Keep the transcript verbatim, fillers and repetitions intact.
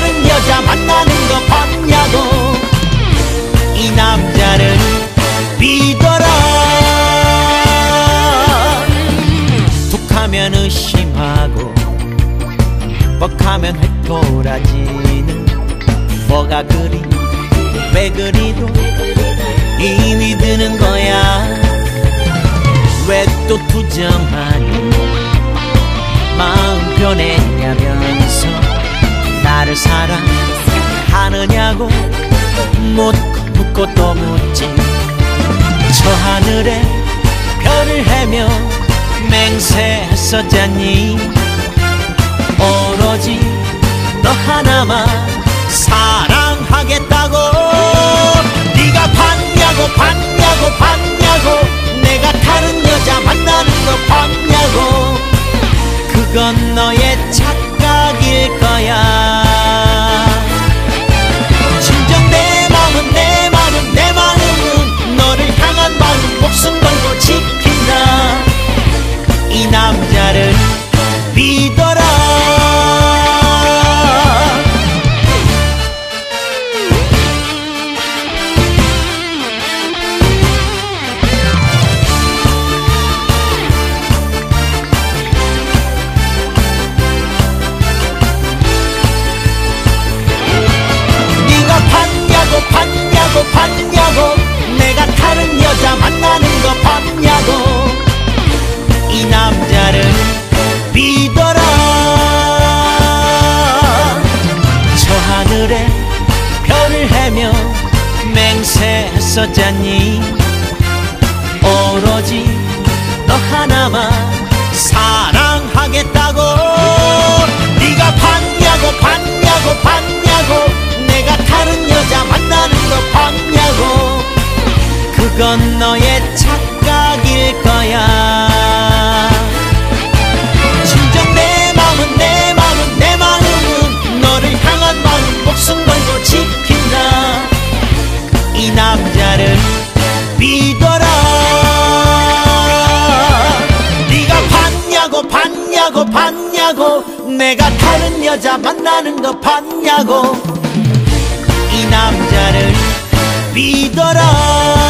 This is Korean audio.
다른 여자 만나는 거 봤냐고. 이 남자를 믿어라. 툭하면 의심하고 뻑하면 회토라지는 뭐가 그리 왜 그리도 힘이 드는 거야. 왜 또 투정하니 마음 변했냐면서 나를 사랑하느냐고 묻고 묻고 또 묻지. 저 하늘에 별을 헤며 맹세했었잖니. 오로지 너 하나만 사랑하겠다고. 네가 봤냐고 봤냐고 봤냐고. 내가 다른 여자 만나는 거 봤냐고. 그건 너의 착각일 거야. 진정 내 마음은 내 마음은 내 마음은 너를 향한 마음 목숨 걸고 지킨다. 이 남자를 믿어라. 봤냐고 봤냐고. 내가 다른 여자 만나는 거 봤냐고. 이 남자를 믿어라. 저 하늘에 별을 헤며 맹세했었잖니. 오로지 너 하나만 사랑하겠다고. 네가 봤냐고 봤냐고 봤냐고. 내가 다른 여자 만나는 거 봤냐고. 그건 너의 착각일 거야. 진정 내 마음은 내 마음은 내 마음은 너를 향한 마음 목숨 걸고 지킨다. 이 남자를 믿어라. 네가 봤냐고 봤냐고 봤냐고. 내가 다른 여자 만나는 거 봤냐고. 이 남자를 믿어라.